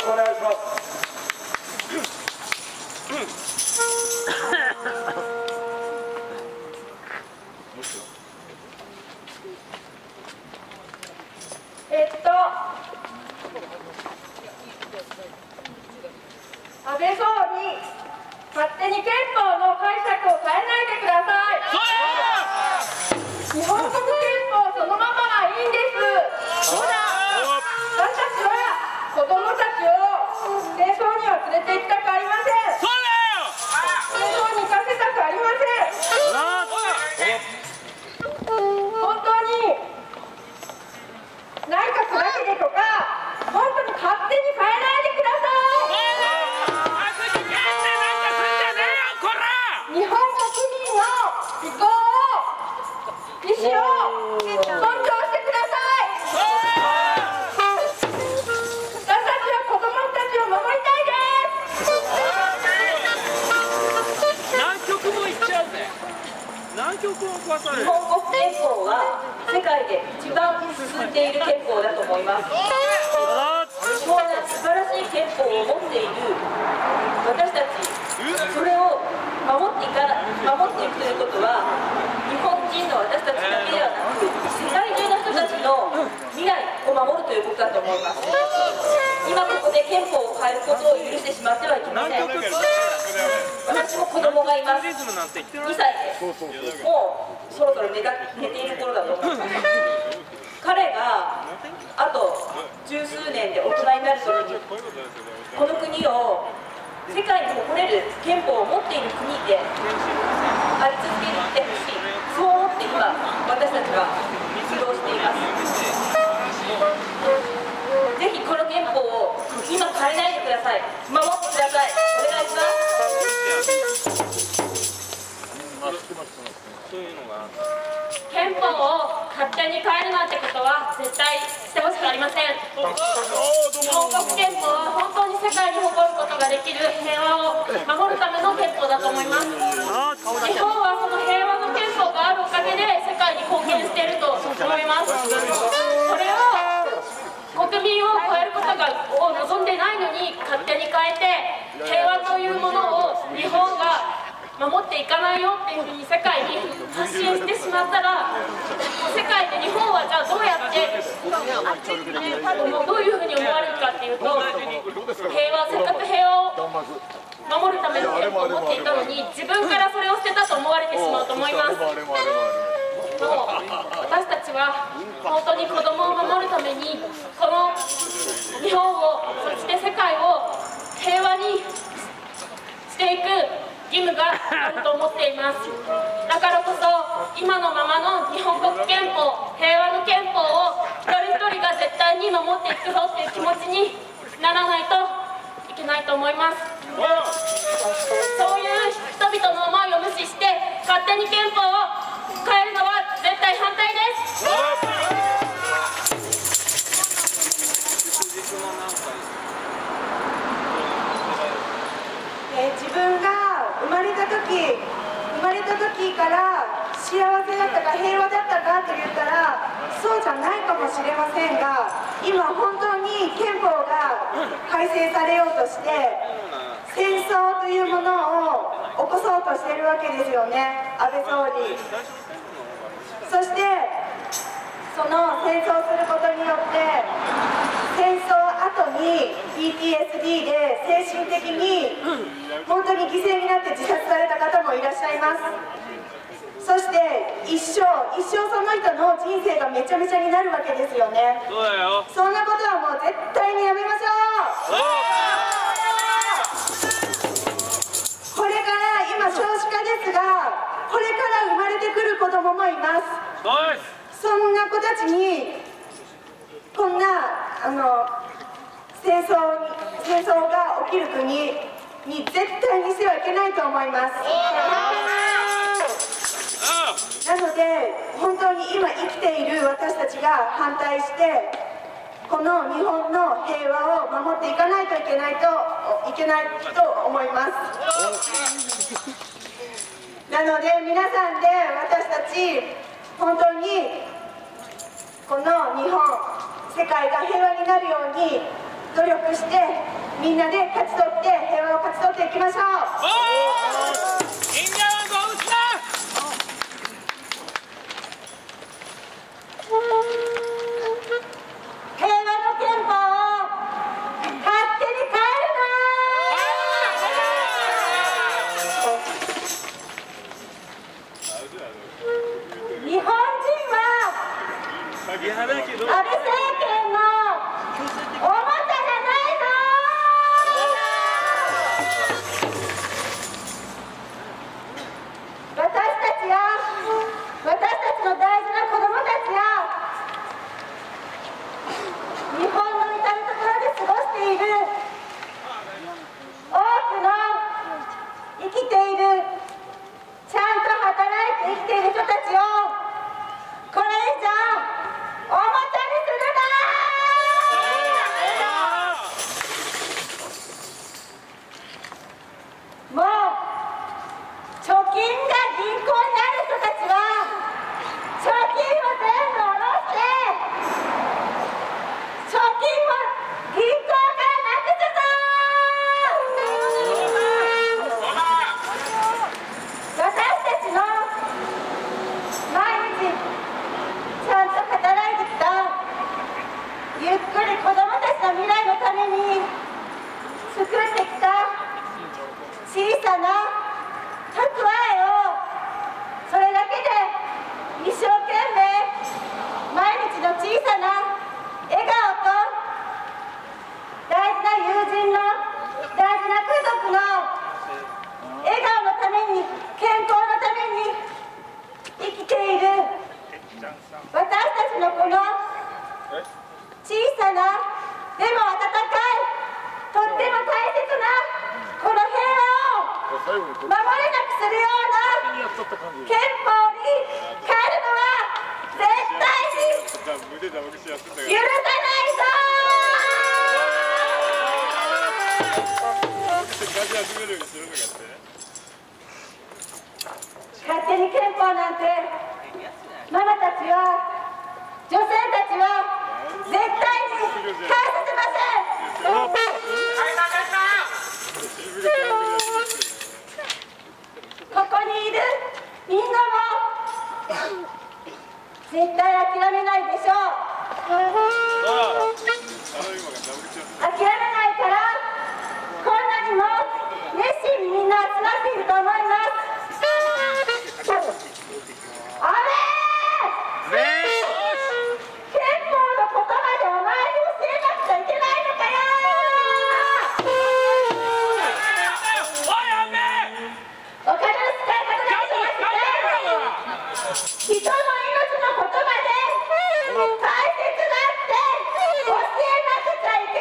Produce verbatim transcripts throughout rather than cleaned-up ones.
くお願いします。 えっと安倍総理、勝手に憲法の解釈を変えないでください。日本国憲法そのままがいいんです。そうだ、私たちは子供たちを戦争には連れて行きたくありません。そうだよ、戦争に行かせたくありません。本当に内閣だけでとか、本当に勝手に変えないでください。日本国民の意向を、意思を尊重してください。私たちは子供たちを守りたいです。 南極も行っちゃうぜ。南極を壊される。 日本国憲法は世界で一番進んでいる憲法だと思います。こんな素晴らしい憲法を持っている私たち、それを守っていか守っていくということは、日本人の私たちだけではなく、世界中の人たちの未来を守るということだと思います。今ここで憲法を変えることを許してしまってはいけません。私も子供がいます。にさいです。もうそろそろ寝た寝ている頃だと思います。彼があと十数年で大人になるときに、この国を世界に誇れる憲法を持っている国であり続けてほしい、そう思って今私たちは活動しています。ぜひこの憲法を今変えないでください。守ってください。お願いします。憲法を勝手に変えるなんてことは絶対してほしくありません。日本国憲法は本当に世界に誇ることができる平和を守るための憲法だと思います。日本はその平和の憲法があるおかげで世界に貢献していると思います。それを国民を超えることがを望んでないのに勝手に変えて、平和というものを日本が守っていかないよっていうふうに世界に発信してしまったら、世界で日本はじゃあどうやってどういうふうに思われるかっていうと、平和せっかく平和を守るための憲法を持っていたのに、自分からそれを捨てたと思われてしまうと思います。もう私たちは本当に子供を守るためにこの日本を、そして世界を平和にしていく義務があると思っています。だからこそ今のままの日本国憲法、平和の憲法を一人一人が絶対に守っていくぞっていう気持ちにならないといけないと思います。そういう人々の思いを無視して勝手に憲法を変えるのは絶対反対です。 えー、自分が生まれた時生まれた時から幸せだったか平和だったかと言ったらそうじゃないかもしれませんが、今本当に憲法が改正されようとして戦争というものを起こそうとしているわけですよね、安倍総理。そしてその戦争をすることによって戦争後に ピーティーエスディー で精神的に本当に犠牲になって自殺された方もいらっしゃいます。そして一生一生その人の人生がめちゃめちゃになるわけですよね。 そうだよ。 そんなことはもう絶対にやめましょう。これから今少子化ですが、これから生まれてくる子供もいます。そんな子たちにこんなあの戦争戦争が起きる国に絶対にしてはいけないと思います。なので本当に今生きている私たちが反対してこの日本の平和を守っていかないといけないといけないと思います。なので皆さんで私たち本当にこの日本世界が平和になるように努力してみんなで勝ち取って平和を勝ち取っていきましょう。 みんなはごうちだ。 平和の憲法を勝手に変えるな。日本人は安倍政権のおもちゃじゃないぞ。私たちや私たちの大事な子供たちや日本の至る所で過ごしている多くの生きているちゃんと働いて生きている人たちをこれ以上おもちゃにするな。もう貯金が銀行にある人たちは貯金を全部下ろして貯金を銀行からなくすぞ。私たちの毎日ちゃんと働いてきたゆっくり子どもたちの未来のために作ってきた小さな蓄えをそれだけで一生懸命毎日の小さな笑顔と大事な友人の大事な家族の笑顔のために健康のために生きている私たちのこの小さなでも温かいとっても大切なこの平和を守れなくするような憲法に変えるのは絶対に許さないぞ。勝手に憲法なんてママたちは女性たちは絶対に変えさせません。ここにいるみんなも絶対諦めないでしょう。諦めないからこんなにも熱心にみんな集まっていると思います。あれ憲法の言葉でお前に教えなくちゃいけないのかよ。お金の使い方だけじゃなくて人の命の言葉で大切だって教えなくちゃいけ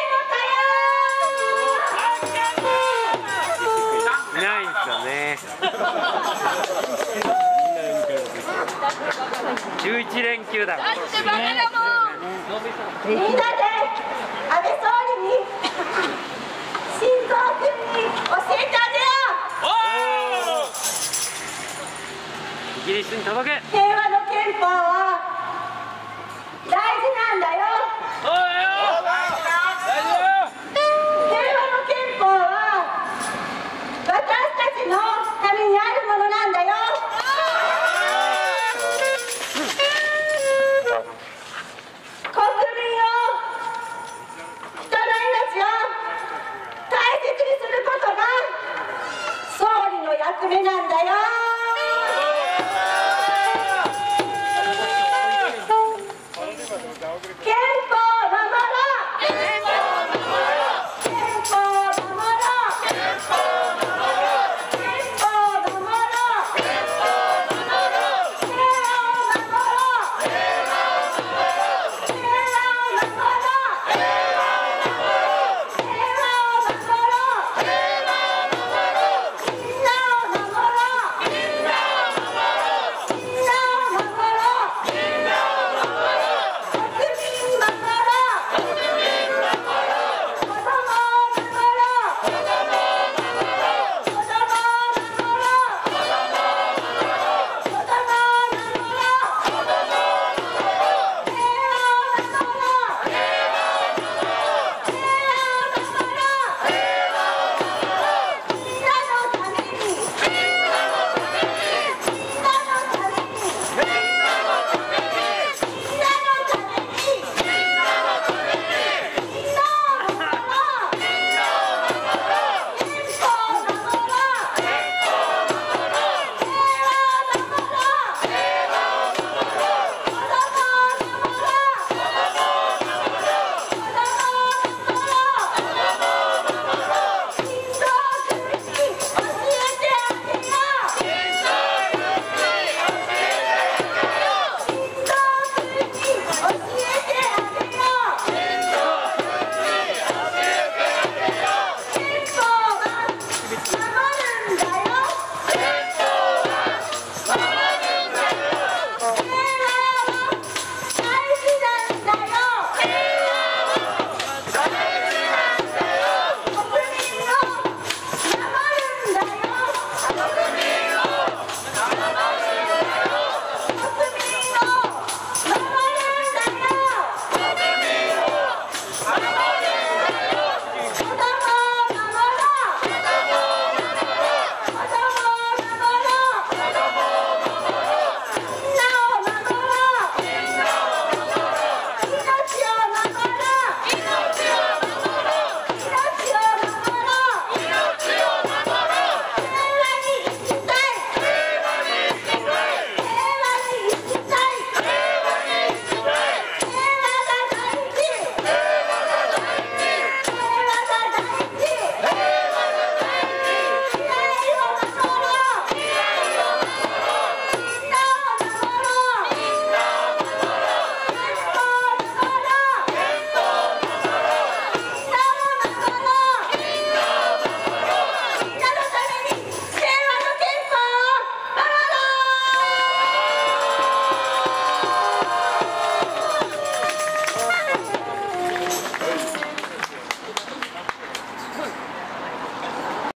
ないのかよ。 いないんですよね。じゅういち連休だ。 だってバカだもん。 みんなで